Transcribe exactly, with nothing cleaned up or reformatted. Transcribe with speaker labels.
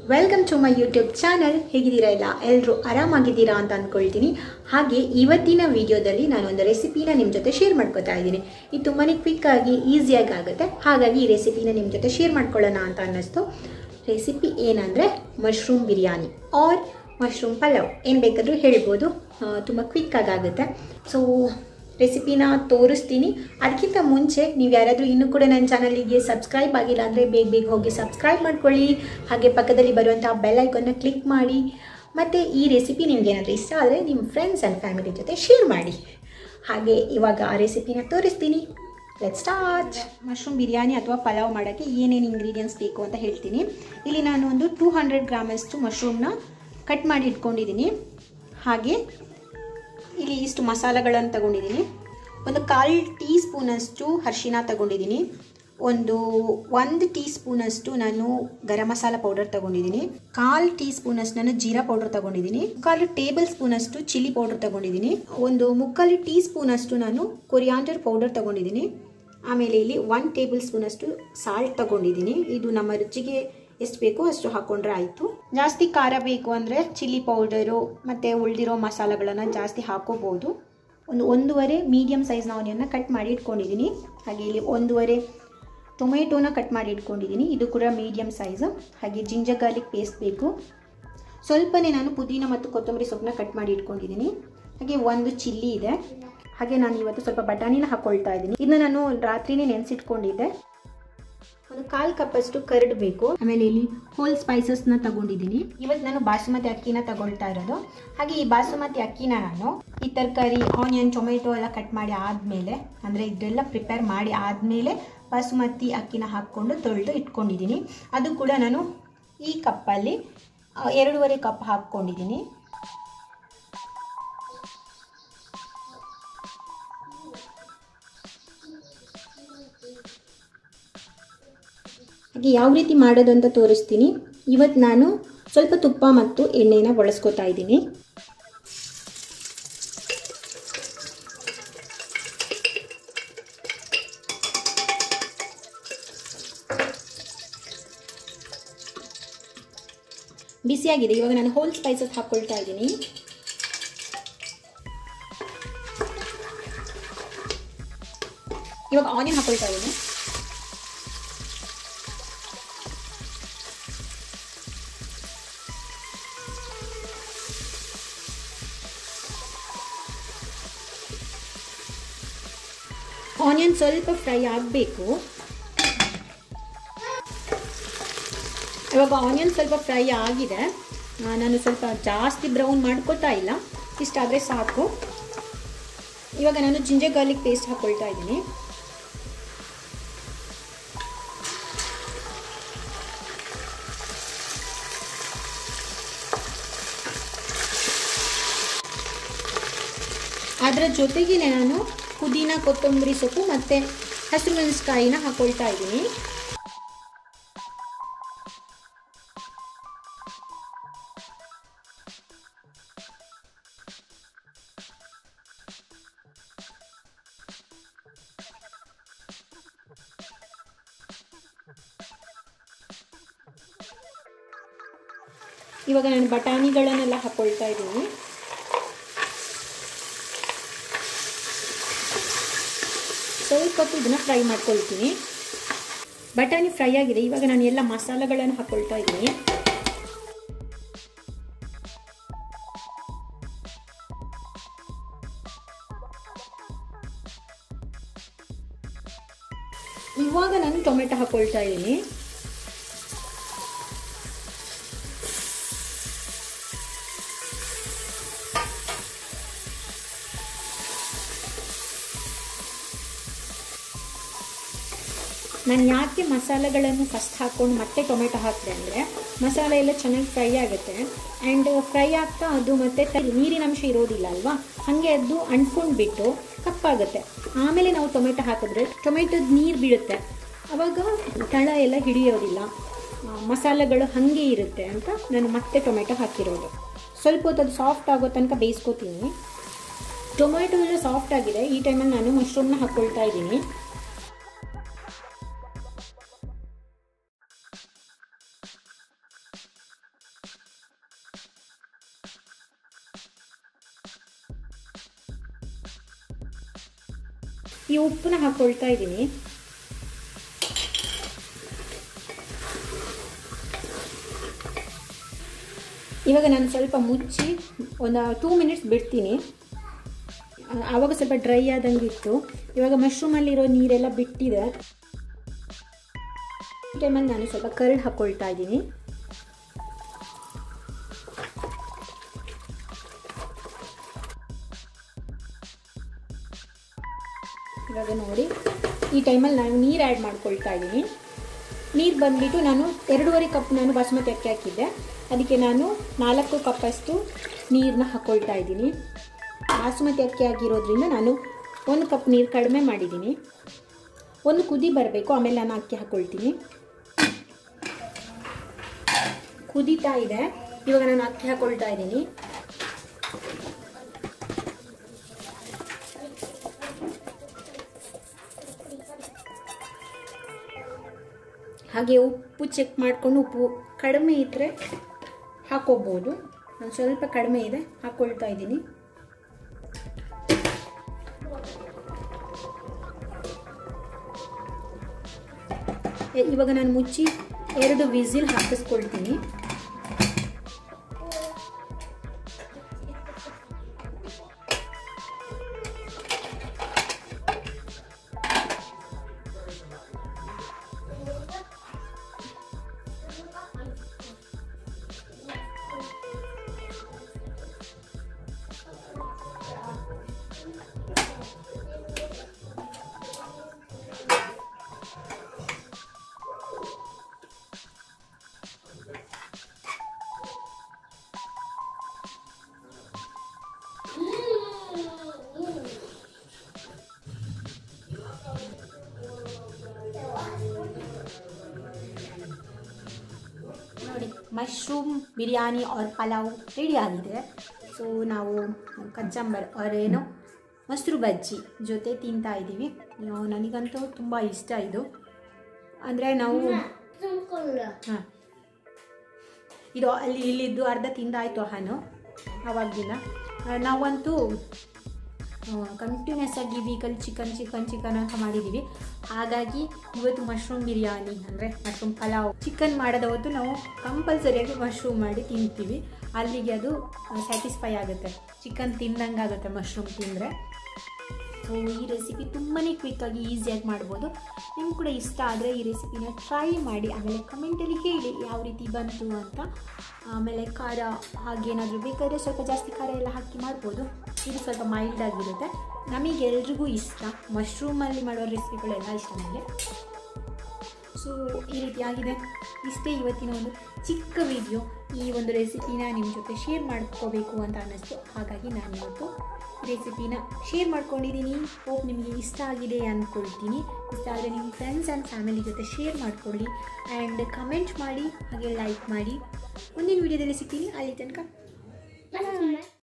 Speaker 1: Welcome to my YouTube channel. ಹೇಗಿದ್ದೀರಾ ಎಲ್ಲ ಎಲ್ಲರೂ ಆರಾಮಾಗಿದ್ದೀರಾ ಅಂತ ಅಂದ್ಕೊಳ್ತೀನಿ. ಹಾಗೆ ಇವತ್ತಿನ ವಿಡಿಯೋದಲ್ಲಿ ನಾನೊಂದು ರೆಸಿಪಿನ ನಿಮ್ಮ ಜೊತೆ ಶೇರ್ ಮಾಡ್ಕೋತಾ ಇದ್ದೀನಿ. ಇದು ತುಂಬಾ ಕ್ವಿಕ್ಕಾಗಿ ಈಸಿಯಾಗಿ ಆಗುತ್ತೆ. ಹಾಗಾಗಿ ಈ ರೆಸಿಪಿನ ನಿಮ್ಮ ಜೊತೆ ಶೇರ್ ಮಾಡ್ಕೊಳ್ಳೋಣ ಅಂತ ಅನ್ನಿಸ್ತು. ರೆಸಿಪಿ ಏನಂದರೆ mushroom biryani or mushroom pulao, ಏನು ಬೇಕಾದರೂ ಹೇಳ್ಬೋದು. ತುಂಬ ಕ್ವಿಕ್ಕಾಗಿ ಆಗುತ್ತೆ. ಸೊ ರೆಸಿಪಿನ ತೋರಿಸ್ತೀನಿ. ಅದಕ್ಕಿಂತ ಮುಂಚೆ ನೀವು ಯಾರಾದರೂ ಇನ್ನೂ ಕೂಡ ನನ್ನ ಚಾನಲಿಗೆ ಸಬ್ಸ್ಕ್ರೈಬ್ ಆಗಿಲ್ಲ ಅಂದರೆ ಬೇಗ ಬೇಗ ಹೋಗಿ ಸಬ್ಸ್ಕ್ರೈಬ್ ಮಾಡ್ಕೊಳ್ಳಿ. ಹಾಗೆ ಪಕ್ಕದಲ್ಲಿ ಬರುವಂಥ ಬೆಲ್ ಐಕಾನ್ನ ಕ್ಲಿಕ್ ಮಾಡಿ. ಮತ್ತು ಈ ರೆಸಿಪಿ ನಿಮ್ಗೆ ಏನಾದರೂ ಇಷ್ಟ ಆದರೆ ನಿಮ್ಮ ಫ್ರೆಂಡ್ಸ್ ಆ್ಯಂಡ್ ಫ್ಯಾಮಿಲಿ ಜೊತೆ ಶೇರ್ ಮಾಡಿ. ಹಾಗೆ ಇವಾಗ ಆ ರೆಸಿಪಿನ ತೋರಿಸ್ತೀನಿ. Let's start. ಮಶ್ರೂಮ್ ಬಿರಿಯಾನಿ ಅಥವಾ ಪಲಾವ್ ಮಾಡೋಕ್ಕೆ ಏನೇನು ಇಂಗ್ರೀಡಿಯೆಂಟ್ಸ್ ಬೇಕು ಅಂತ ಹೇಳ್ತೀನಿ. ಇಲ್ಲಿ ನಾನು ಒಂದು ಟೂ ಹಂಡ್ರೆಡ್ ಗ್ರಾಮಷ್ಟು ಮಶ್ರೂಮ್ನ ಕಟ್ ಮಾಡಿ ಇಟ್ಕೊಂಡಿದ್ದೀನಿ. ಹಾಗೆ ಇಲ್ಲಿ ಇಷ್ಟು ಮಸಾಲೆಗಳನ್ನು ತಗೊಂಡಿದ್ದೀನಿ. ಒಂದು ಕಾಲು ಟೀ ಸ್ಪೂನಷ್ಟು ಅರಿಶಿನ ತಗೊಂಡಿದ್ದೀನಿ. ಒಂದು ಒಂದು ಟೀ ಸ್ಪೂನಷ್ಟು ನಾನು ಗರಂ ಮಸಾಲ ಪೌಡರ್ ತಗೊಂಡಿದ್ದೀನಿ. ಕಾಲು ಟೀ ಸ್ಪೂನಷ್ಟು ನಾನು ಜೀರಾ ಪೌಡರ್ ತಗೊಂಡಿದ್ದೀನಿ. ಕಾಲು ಟೇಬಲ್ ಸ್ಪೂನಷ್ಟು ಚಿಲ್ಲಿ ಪೌಡರ್ ತಗೊಂಡಿದ್ದೀನಿ. ಒಂದು ಮುಕ್ಕಾಲು ಟೀ ಸ್ಪೂನಷ್ಟು ನಾನು ಕೊರಿಯಾಂಡರ್ ಪೌಡರ್ ತಗೊಂಡಿದ್ದೀನಿ. ಆಮೇಲೆ ಇಲ್ಲಿ ಒನ್ ಟೇಬಲ್ ಸ್ಪೂನಷ್ಟು ಸಾಲ್ಟ್ ತಗೊಂಡಿದ್ದೀನಿ. ಇದು ನಮ್ಮ ರುಚಿಗೆ ಎಷ್ಟು ಬೇಕೋ ಅಷ್ಟು ಹಾಕ್ಕೊಂಡ್ರೆ ಆಯಿತು. ಜಾಸ್ತಿ ಖಾರ ಬೇಕು ಅಂದರೆ ಚಿಲ್ಲಿ ಪೌಡರು ಮತ್ತು ಉಳಿದಿರೋ ಮಸಾಲೆಗಳನ್ನು ಜಾಸ್ತಿ ಹಾಕೋಬೋದು. ಒಂದು ಒಂದೂವರೆ ಮೀಡಿಯಮ್ ಸೈಜ್ನ ಆನಿಯನ್ನ ಕಟ್ ಮಾಡಿ ಇಟ್ಕೊಂಡಿದ್ದೀನಿ. ಹಾಗೆ ಇಲ್ಲಿ ಒಂದೂವರೆ ಟೊಮೆಟೋನ ಕಟ್ ಮಾಡಿ ಇಟ್ಕೊಂಡಿದ್ದೀನಿ. ಇದು ಕೂಡ ಮೀಡಿಯಮ್ ಸೈಜು. ಹಾಗೆ ಜಿಂಜರ್ ಗಾರ್ಲಿಕ್ ಪೇಸ್ಟ್ ಬೇಕು. ಸ್ವಲ್ಪನೇ ನಾನು ಪುದೀನ ಮತ್ತು ಕೊತ್ತಂಬರಿ ಸೊಪ್ಪನ್ನ ಕಟ್ ಮಾಡಿ ಇಟ್ಕೊಂಡಿದ್ದೀನಿ. ಹಾಗೆ ಒಂದು ಚಿಲ್ಲಿ ಇದೆ. ಹಾಗೆ ನಾನು ಇವತ್ತು ಸ್ವಲ್ಪ ಬಟಾಣಿನ ಹಾಕ್ಕೊಳ್ತಾ ಇದ್ದೀನಿ. ಇದನ್ನ ನಾನು ರಾತ್ರಿನೇ ನೆನೆಸಿಟ್ಕೊಂಡಿದ್ದೆ. ಒಂದು ಕಾಲು ಕಪ್ಪಷ್ಟು ಕರ್ಡ್ ಬೇಕು. ಆಮೇಲೆ ಇಲ್ಲಿ ಹೋಲ್ ಸ್ಪೈಸಸ್ನ ತಗೊಂಡಿದ್ದೀನಿ. ಇವತ್ತು ನಾನು ಬಾಸುಮತಿ ಅಕ್ಕಿನ ತಗೊಳ್ತಾ ಇರೋದು. ಹಾಗೆ ಈ ಬಾಸುಮತಿ ಅಕ್ಕಿನ ನಾನು ಈ ತರಕಾರಿ ಆನಿಯನ್ ಟೊಮೆಟೊ ಎಲ್ಲ ಕಟ್ ಮಾಡಿ ಆದಮೇಲೆ, ಅಂದರೆ ಇದೆಲ್ಲ ಪ್ರಿಪೇರ್ ಮಾಡಿ ಆದಮೇಲೆ ಬಾಸುಮತಿ ಅಕ್ಕಿನ ಹಾಕ್ಕೊಂಡು ತೊಳೆದು ಇಟ್ಕೊಂಡಿದ್ದೀನಿ. ಅದು ಕೂಡ ನಾನು ಈ ಕಪ್ಪಲ್ಲಿ ಎರಡೂವರೆ ಕಪ್ ಹಾಕ್ಕೊಂಡಿದ್ದೀನಿ. ಹಾಗೆ ಯಾವ ರೀತಿ ಮಾಡೋದು ಅಂತ ತೋರಿಸ್ತೀನಿ. ಇವತ್ತು ನಾನು ಸ್ವಲ್ಪ ತುಪ್ಪ ಮತ್ತು ಎಣ್ಣೆನ ಬಳಸ್ಕೊತಾ ಇದ್ದೀನಿ. ಬಿಸಿಯಾಗಿದೆ. ಇವಾಗ ನಾನು ಹೋಲ್ ಸ್ಪೈಸಸ್ ಹಾಕ್ಕೊಳ್ತಾ ಇದ್ದೀನಿ. ಇವಾಗ ಆನಿಯನ್ ಹಾಕ್ಕೊಳ್ತಾ ಇದ್ದೀನಿ. ಆನಿಯನ್ ಸ್ವಲ್ಪ ಫ್ರೈ ಆಗಬೇಕು. ಇವಾಗ ಆನಿಯನ್ ಸ್ವಲ್ಪ ಫ್ರೈ ಆಗಿದೆ. ನಾನು ಸ್ವಲ್ಪ ಜಾಸ್ತಿ ಬ್ರೌನ್ ಮಾಡ್ಕೊತಾ ಇಲ್ಲ, ಇಷ್ಟಾದರೆ ಸಾಕು. ಇವಾಗ ನಾನು ಜಿಂಜರ್ ಗಾರ್ಲಿಕ್ ಪೇಸ್ಟ್ ಹಾಕ್ಕೊಳ್ತಾ ಇದ್ದೀನಿ. ಅದರ ಜೊತೆಗೆ ನಾನು ಪುದೀನ ಕೊತ್ತಂಬರಿ ಸೊಪ್ಪು ಮತ್ತು ಹಸಿಮೆಣಸಿನಕಾಯಿನ ಹಾಕ್ಕೊಳ್ತಾ ಇದ್ದೀನಿ. ಇವಾಗ ನಾನು ಬಟಾಣಿಗಳನ್ನೆಲ್ಲ ಹಾಕ್ಕೊಳ್ತಾ ಇದ್ದೀನಿ. ಸ್ವಲ್ಪ ಹೊತ್ತು ಇದನ್ನು ಫ್ರೈ ಮಾಡ್ಕೊಳ್ತೀನಿ. ಬಟಾಣಿ ಫ್ರೈ ಆಗಿದೆ. ಇವಾಗ ನಾನು ಎಲ್ಲ ಮಸಾಲೆಗಳನ್ನು ಹಾಕ್ಕೊಳ್ತಾ ಇದ್ದೀನಿ. ಇವಾಗ ನಾನು ಟೊಮೆಟೊ ಹಾಕ್ಕೊಳ್ತಾ ಇದ್ದೀನಿ. ನಾನು ಯಾಕೆ ಮಸಾಲೆಗಳನ್ನು ಫಸ್ಟ್ ಹಾಕ್ಕೊಂಡು ಮತ್ತೆ ಟೊಮೆಟೊ ಹಾಕಿದೆ ಅಂದರೆ ಮಸಾಲೆ ಎಲ್ಲ ಚೆನ್ನಾಗಿ ಫ್ರೈ ಆಗುತ್ತೆ. ಆ್ಯಂಡ್ ಫ್ರೈ ಆಗ್ತಾ ಅದು ಮತ್ತು ನೀರಿನ ಅಂಶ ಇರೋದಿಲ್ಲ ಅಲ್ವಾ, ಹಾಗೆ ಅದು ಅಂಟ್ಕೊಂಡು ಬಿಟ್ಟು ಕಪ್ಪಾಗುತ್ತೆ. ಆಮೇಲೆ ನಾವು ಟೊಮೆಟೊ ಹಾಕಿದ್ರೆ ಟೊಮೆಟೊದ ನೀರು ಬೀಳುತ್ತೆ. ಆವಾಗ ತಳ ಎಲ್ಲ ಹಿಡಿಯೋದಿಲ್ಲ, ಮಸಾಲೆಗಳು ಹಾಗೆ ಇರುತ್ತೆ ಅಂತ ನಾನು ಮತ್ತೆ ಟೊಮೆಟೊ ಹಾಕಿರೋದು. ಸ್ವಲ್ಪ ಹೊತ್ತು ಅದು ಸಾಫ್ಟ್ ಆಗೋ ತನಕ ಬೇಯಿಸ್ಕೊತೀನಿ. ಟೊಮೆಟೊ ಎಲ್ಲ ಸಾಫ್ಟ್ ಆಗಿದೆ. ಈ ಟೈಮಲ್ಲಿ ನಾನು ಮಶ್ರೂಮ್ನ ಹಾಕ್ಕೊಳ್ತಾ ಇದ್ದೀನಿ. ಈ ಉಪ್ಪನ್ನ ಹಾಕ್ಕೊಳ್ತಾ ಇದ್ದೀನಿ. ಇವಾಗ ನಾನು ಸ್ವಲ್ಪ ಮುಚ್ಚಿ ಒಂದು ಟೂ ಮಿನಿಟ್ಸ್ ಬಿಡ್ತೀನಿ. ಆವಾಗ ಸ್ವಲ್ಪ ಡ್ರೈ ಆದಂಗೆ ಇತ್ತು. ಇವಾಗ ಮಶ್ರೂಮಲ್ಲಿರೋ ನೀರೆಲ್ಲ ಬಿಟ್ಟಿದೆ. ಈ ಟೈಮಲ್ಲಿ ನಾನು ಸ್ವಲ್ಪ ಕರ್ಡ್ ಹಾಕ್ಕೊಳ್ತಾ ಇದ್ದೀನಿ. ಇವಾಗ ನೋಡಿ ಈ ಟೈಮಲ್ಲಿ ನಾನು ನೀರು ಆ್ಯಡ್ ಮಾಡ್ಕೊಳ್ತಾ ಇದ್ದೀನಿ. ನೀರು ಬಂದುಬಿಟ್ಟು ನಾನು ಎರಡೂವರೆ ಕಪ್ ನಾನು ಬಾಸುಮತಿ ಅಕ್ಕಿ ಹಾಕಿದ್ದೆ, ಅದಕ್ಕೆ ನಾನು ನಾಲ್ಕು ಕಪ್ಪಷ್ಟು ನೀರನ್ನ ಹಾಕ್ಕೊಳ್ತಾ ಇದ್ದೀನಿ. ಬಾಸುಮತಿ ಅಕ್ಕಿ ಆಗಿರೋದ್ರಿಂದ ನಾನು ಒಂದು ಕಪ್ ನೀರು ಕಡಿಮೆ ಮಾಡಿದ್ದೀನಿ. ಒಂದು ಕುದಿ ಬರಬೇಕು, ಆಮೇಲೆ ನಾನು ಅಕ್ಕಿ ಹಾಕ್ಕೊಳ್ತೀನಿ. ಕುದೀತಾ ಇದೆ, ಇವಾಗ ನಾನು ಅಕ್ಕಿ ಹಾಕ್ಕೊಳ್ತಾ ಇದ್ದೀನಿ. ಹಾಗೆ ಉಪ್ಪು ಚೆಕ್ ಮಾಡಿಕೊಂಡು ಉಪ್ಪು ಕಡಿಮೆ ಇದ್ದರೆ ಹಾಕ್ಕೋಬೋದು. ನಾನು ಸ್ವಲ್ಪ ಕಡಿಮೆ ಇದೆ, ಹಾಕ್ಕೊಳ್ತಾ ಇದ್ದೀನಿ. ಇವಾಗ ನಾನು ಮುಚ್ಚಿ ಎರಡು ವಿಸಿಲ್ ಹಾಕಿಸ್ಕೊಳ್ತೀನಿ. ನೋಡಿ mushroom biryani or pulao ready ಆಗಿದೆ. ಸೊ ನಾವು ಕಚ್ಚಂಬರ್ ಆರ್ ಏನೋ ಮೊಸರು ಬಜ್ಜಿ ಜೊತೆ ತಿಂತಾ ಇದ್ದೀವಿ. ನನಗಂತೂ ತುಂಬ ಇಷ್ಟ ಇದು. ಅಂದರೆ ನಾವು ಹಾಂ ಇದು ಅಲ್ಲಿ ಇಲ್ಲಿದ್ದು ಅರ್ಧ ತಿಂದಾಯಿತು ಹಾನು. ಆವಾಗಿನ ನಾವಂತೂ ಕಂಟಿನ್ಯೂಸ್ ಆಗಿ ವೀಕಲ್ಲಿ ಚಿಕನ್ ಚಿಕನ್ ಚಿಕನ್ ಅಂತ ಮಾಡಿದ್ದೀವಿ. ಹಾಗಾಗಿ ಇವತ್ತು ಮಶ್ರೂಮ್ ಬಿರಿಯಾನಿ ಅಂದರೆ ಮಶ್ರೂಮ್ ಪಲಾವ್ ಚಿಕನ್ ಮಾಡೋದ ಹೊತ್ತು ನಾವು ಕಂಪಲ್ಸರಿಯಾಗಿ ಮಶ್ರೂಮ್ ಮಾಡಿ ತಿಂತೀವಿ. ಅಲ್ಲಿಗೆ ಅದು ಸ್ಯಾಟಿಸ್ಫೈ ಆಗುತ್ತೆ, ಚಿಕನ್ ತಿಂದಂಗೆ ಆಗುತ್ತೆ ಮಶ್ರೂಮ್ ತಿಂದರೆ. ಸೊ ಈ ರೆಸಿಪಿ ತುಂಬಾ ಕ್ವಿಕ್ಕಾಗಿ ಈಸಿಯಾಗಿ ಮಾಡ್ಬೋದು. ನಿಮ್ಗೆ ಕೂಡ ಇಷ್ಟ ಆದರೆ ಈ ರೆಸಿಪಿನ ಟ್ರೈ ಮಾಡಿ, ಆಮೇಲೆ ಕಮೆಂಟಲ್ಲಿ ಹೇಳಿ ಯಾವ ರೀತಿ ಬಂತು ಅಂತ. ಆಮೇಲೆ ಖಾರ ಹಾಗೇನಾದರೂ ಬೇಕಾದರೆ ಸ್ವಲ್ಪ ಜಾಸ್ತಿ ಖಾರ ಎಲ್ಲ ಹಾಕಿ ಮಾಡ್ಬೋದು. ಇದು ಸ್ವಲ್ಪ ಮೈಲ್ಡ್ ಆಗಿರುತ್ತೆ. ನಮಗೆ ಎಲ್ರಿಗೂ ಇಷ್ಟ, ಮಶ್ರೂಮಲ್ಲಿ ಮಾಡೋ ರೆಸಿಪಿಗಳೆಲ್ಲ ಇಷ್ಟ ನನಗೆ. ಸೊ ಈ ರೀತಿ ಆಗಿದೆ. ಇಷ್ಟೇ ಇವತ್ತಿನ ಒಂದು ಚಿಕ್ಕ ವಿಡಿಯೋ. ಈ ಒಂದು ರೆಸಿಪಿನ ನಿಮ್ಮ ಜೊತೆ ಶೇರ್ ಮಾಡ್ಕೋಬೇಕು ಅಂತ ಅನ್ನಿಸ್ತು, ಹಾಗಾಗಿ ನಾನು ಇವತ್ತು ರೆಸಿಪಿನ ಶೇರ್ ಮಾಡ್ಕೊಂಡಿದ್ದೀನಿ. ಹೋಪ್ ನಿಮಗೆ ಇಷ್ಟ ಆಗಿದೆ ಅಂದ್ಕೊಳ್ತೀನಿ. ಇಷ್ಟ ಆದರೆ ನಿಮ್ಮ ಫ್ರೆಂಡ್ಸ್ ಆ್ಯಂಡ್ ಫ್ಯಾಮಿಲಿ ಜೊತೆ ಶೇರ್ ಮಾಡಿಕೊಳ್ಳಿ ಆ್ಯಂಡ್ ಕಮೆಂಟ್ ಮಾಡಿ, ಹಾಗೆ ಲೈಕ್ ಮಾಡಿ. ಮುಂದಿನ ವೀಡಿಯೋದಲ್ಲಿ ಸಿಗ್ತೀನಿ. ಅಲ್ಲಿ ತನಕ